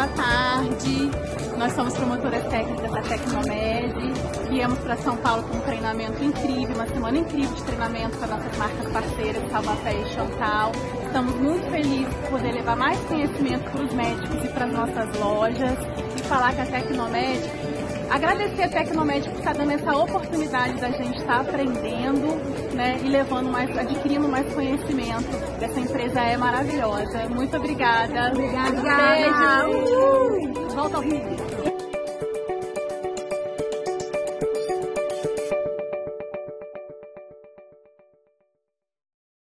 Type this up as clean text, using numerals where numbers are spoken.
boa tarde. Nós somos promotoras técnicas da Tecnomed. Viemos para São Paulo com um treinamento incrível, uma semana incrível de treinamento com as nossas marcas parceiras, Taubaté e Chantal. Estamos muito felizes por poder levar mais conhecimento para os médicos e para as nossas lojas e falar que a Tecnomed, agradecer a Tecnomed por estar dando essa oportunidade da gente estar aprendendo, né, e levando mais, adquirindo mais conhecimento. Essa empresa é maravilhosa. Muito obrigada. Obrigada. Beijo. Volta ao Rio.